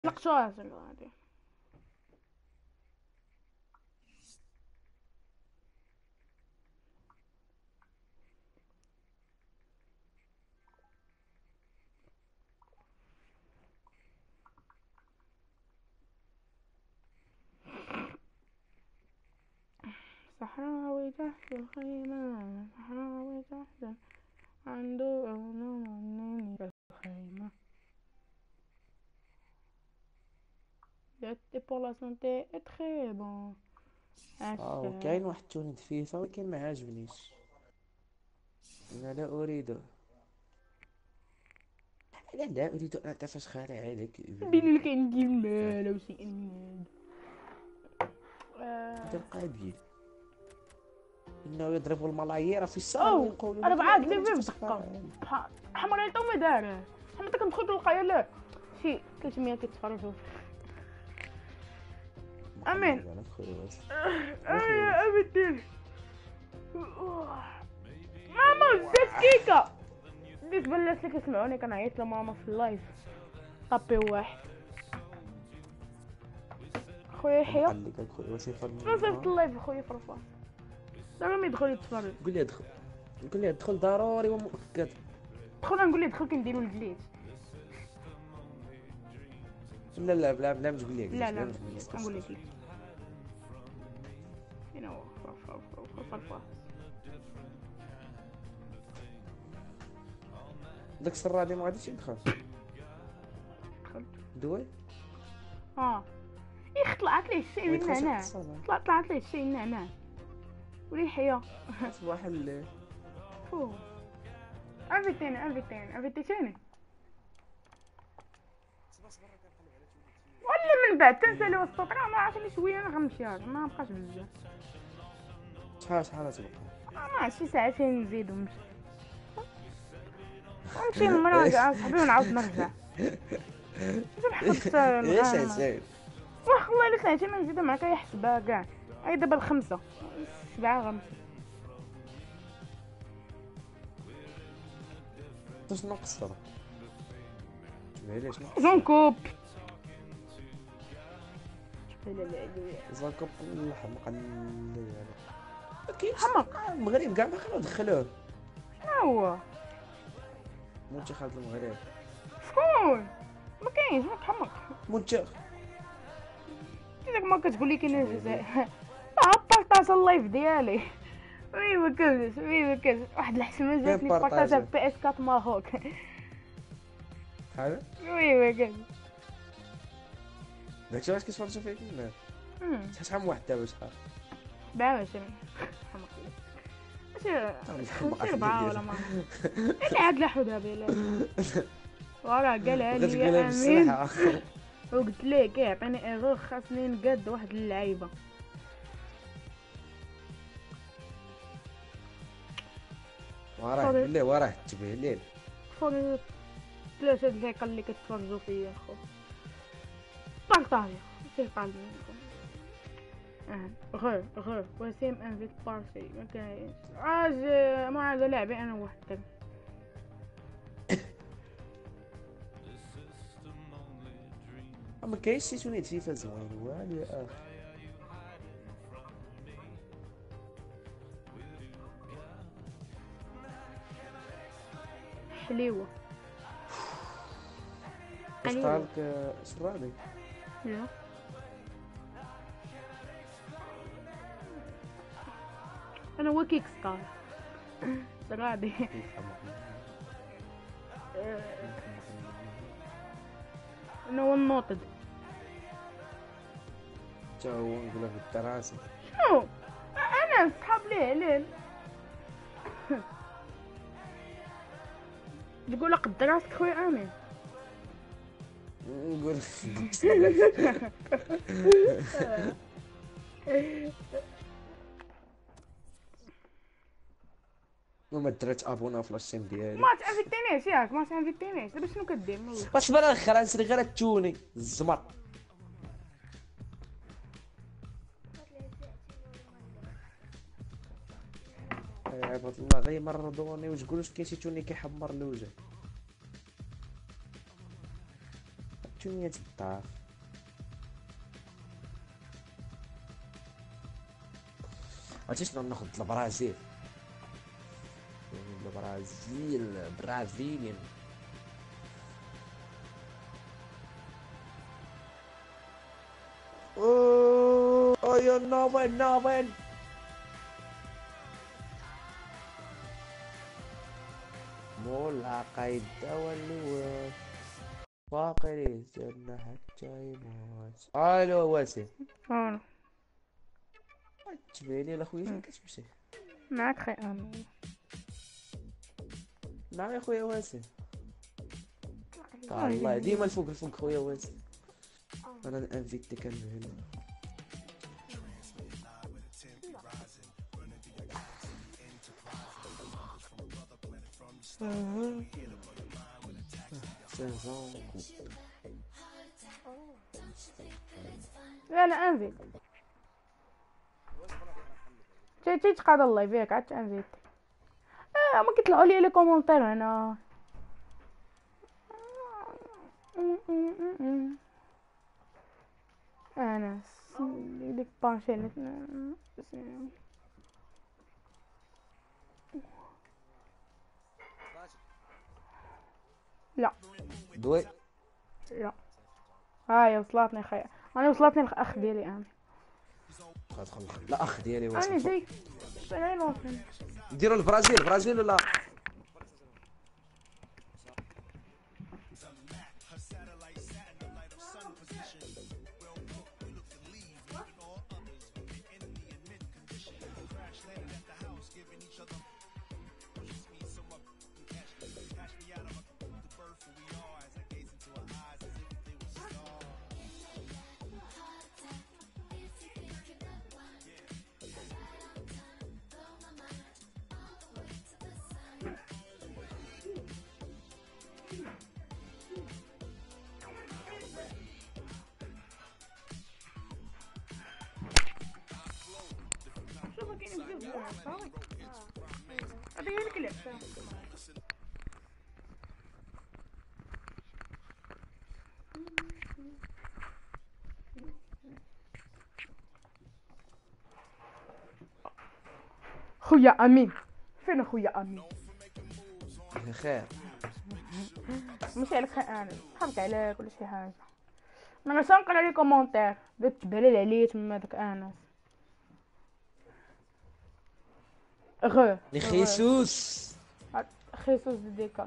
لقطوها هادي. صحراوي تحت الخيمة، صحراوي تحت عنده أغنى في الخيمة. جاتي pour la santé est très bon. كاين واحد التونيت فيفا ولكن ما عاجبنيش. انا لا اريد، انا لا اريد ان اتفشخر عليك بين لك عندي المال وشي المال. هذا القضية انه يضرب الملايير في الشهر او ويقول انا لك لا بعاق اريد لي ان في اتفشخر الدقة عليك. حمر تو ما داره حمر كندخل تلقايا لا شي 300 كيتفرجوا. امين. محمد على خويا امين اخويا امين. ماما زدت كيكه. بالنسبه للناس اللي كيسمعوني كنعيط لماما في اللايف طابي واحد. خويا يحيى قال لك اخويا واش نزلت يخلي. اللايف خويا فرفاس دابا ما يدخل يتفرج. قول لي ادخل، قول لي ادخل ضروري ومؤكد. دخل نقول ليه دخل كنديرو الجليت. لا لا بلا بلا ما تقول لي لا علاش، لا بلا ما تقول لي نقول اسكت. لك فين هو فرفاس. داك السرادي ما غاديش يدخل دخلت دوي اخ طلعت ليه الشيء ما من يدخلش واحد هنا. الصباح. طلعت ليه الشيء من هنا وريحيا. صباح الليل فو انفيتيني ولا من بعد تنسالي وسط راه ما عرفتني شويه انا غنمشي ما بقاش بزاف. شحال تبقى. ما شي ساعتين نزيد ونمشي نراجع صاحبي ونعاود نرجع. نحفظ ايش الغنى عشان والله الا ساعتين ما نزيد معاك يحسبها كاع. هاي دابا الخمسة 7 غنمشي. شنو نقصر علاش نقصر جونكوب زاكوب الحمق ما كاينش. حمق. المغرب كاع ما خلو دخلوه شنو هو منتخب المغرب. شكون ما كاينش ما تحمق. منتخب داك ما كتقول لي كاين الجزائر. بارطاج اللايف ديالي. وي ما كاينش واحد الحسمه جاتني بارطاجها بارطاجا بي اس 4 ماروك. هذا وي ما كاينش. داكشي علاش كيتفرجوا فيه الناس. شحال من واحد دابا شحال 24 حمق الحمق ماشي 4 ولا ما اللي عاد لاحو دابا لا وراه قالها بغيت لي تقولها امين بالصحة. وقلت ليه كيعطيني ايرور خاصني نقاد واحد اللعيبه. وراه قول ليه وراه تبهليل. فوق 3 دقائق اللي كتفرجوا فيا خو بارطاجي سير طالب منكم. غير وسيم انفيت بارتي ما كاينش ما عاد لعبي انا وحدك. ما كاينش شي تونيت فيفا زوين والو يا اخي. حليوه واش حليوه طالك سرادي لا انا هو كيك ستار غادي. انا هو النوطد. تا هو نقولها بالدراسة. شنو انا صحاب ليه تقول قد راسك خويا امين. نقول وما درت ابونا في لاشين ديالي. ما تانفيتينيش ياك ما تانفيتينيش دابا شنو كدير والله. اصبر اخر نسري غير التوني الزمر. عباد الله غير مرضوني وتقولوش كاين شي توني كيحمر الوجه. تونية الدار. عرفتي شنو ناخد؟ البرازيل. برازيليان. اوه يا نوفن ملاقي الدواء اللواء باقي يستنى حتى يموت. الو واسم. تبيني لاخويا فين كتمشي؟ معاك خي امين. نعم يا خويا واسم. الله ديما الفوق خويا واسم. انا انفيتيك هنا. لا انفيت تي تقعد الله يبيك عاد انفيت. ما كيطلعوا لي كومونتير هنا. انا ديك بانشينت. لا دوي لا هاي وصلتني خير. انا وصلتني الاخ ديالي انا. خلاص لا اخ ديالي واسم. انا زي نديرو البرازيل ولا خويا امين. فين خويا امين؟ خير ماشي عليك خير انا حرك عليك ولا شي حاجه. انا سنقرا عليك كومونتير بدات تبرد عليا تما داك انس. غير خيسوس ديكا.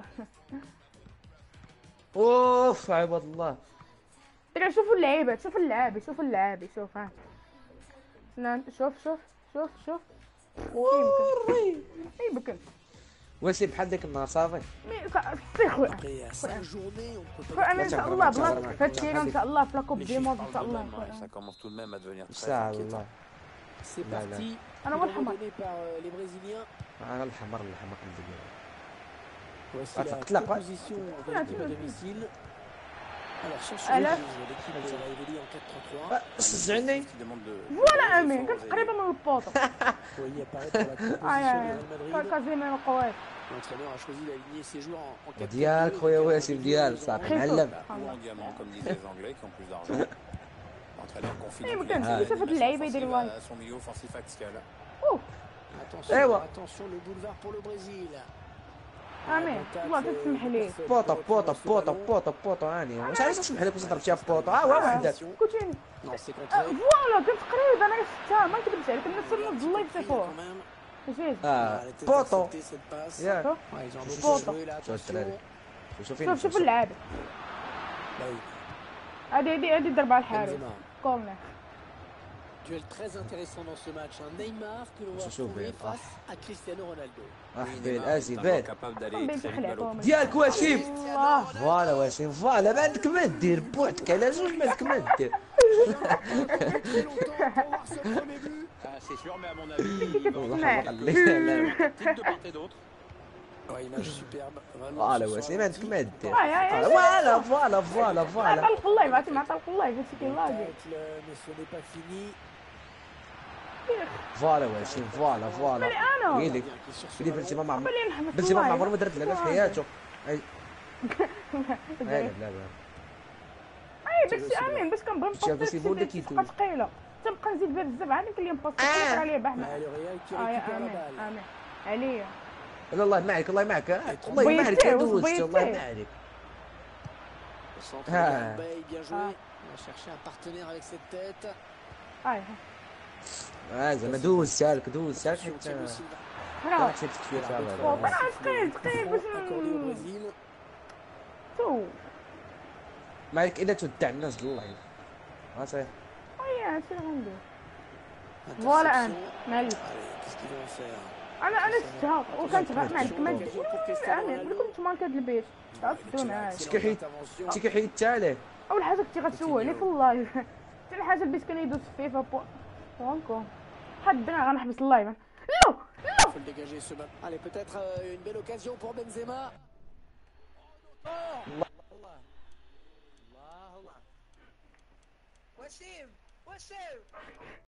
اوف عباد الله. شوفوا اللعيبه شوف ها. شوف يمكن واسي بحال ديك النهار صافي. خويا انا ان شاء الله بلاك فاتكين ان شاء الله في لاكوب دي موند ان شاء الله. ان شاء الله. انا هو الحمر. انا الحمر Attention, alors sur ce l'équipe va évoluer en 4-3-3. شجعني فوالا امين كنت قريبه من البوطه. Vous voyez apparaître la composition du Real Madrid. كازيمير القوات. L'entraîneur a choisi d'aligner ses joueurs en 4-4-2. ديالك خويا واسم ديال صافي معلم. Ou en diamant, comme disaient les Anglais, qui ont plus d'argent. L'entraîneur confie ما donc كانش شوف هاد اللعيبه يدير واحد. à son milieu offensif axial. Attention le boulevard pour le Brésil. امين والله تسمح لي. بوطه هاني واش علاش نسمح لك واش ضربتيها بوطه؟ وحده كنتيني فوالا كنت قريب انا شفتها ما نكذبش عليك الناس نوض الله يبصفوها. بوطو ياك بوطو. شوف اللعابه هادي ضربه على الحارس كورنر. Duel très intéressant dans ce match. Un Neymar que l'on va trouver face à Cristiano Ronaldo. Capable d'aller très vite ballon. ديالك واسيم. فوالا واسيم فوالا ما عندك ما دير بوحدك على زوج ما عندك ما دير. C'est sûr, mais à mon avis, de part et d'autre. Image superbe. فوالا واسيم ما عندك ما دير. فوالا طلق الله مع طلق الله فهمتي كيلاقي. Mais ce n'est pas fini. فوالا واسيم فوالا ويلك اللي بنتي ما عمره ما درت لها في حياته. لا داكشي امين باش كنبغي نباصي agressivo ولا شي كيتو؟ صفقه ثقيله تنبقى نزيد بها بزاف عاد يمكن لي نباصي نقرا عليا بحنا Mais le Real qui يا récupère la امين balle. امين عليا لا الله معك الله معك والله ما عليك بغيتيه، دوزت بغيتيه. والله ما عليك. Le centre Ah. de Gareth Bale, bien joué. Ah. Il va chercher un partenaire avec cette tête. زعما دوز سالك دوز سالك Attention, حتى Thiago Silva. راه حتى تكفي Et صافي. l'arbitre Oh, va pas siffler دقيق le باش coup accordé au Brésil. تو مالك الا تودع الناس اللايف صافي. ويا شنو غندير فوالا Interception. انا معليش Allez, qu'est-ce qu'ils vont faire? انا شفتها وكانت معك ما Occasion pour Cristiano امين ملي Ronaldo. كنت ماركه البيت تعرفتو معاك شكي حيت شكي حيت حتى عليه. اول حاجه كنتي غتسولي في اللايف ثاني حاجه البيت كان يدوز في فيفا بوانكو حدنا غنحبس اللايف لا Il faut le dégager ce ballon. Allez, peut-être une belle occasion pour Benzema. وسيم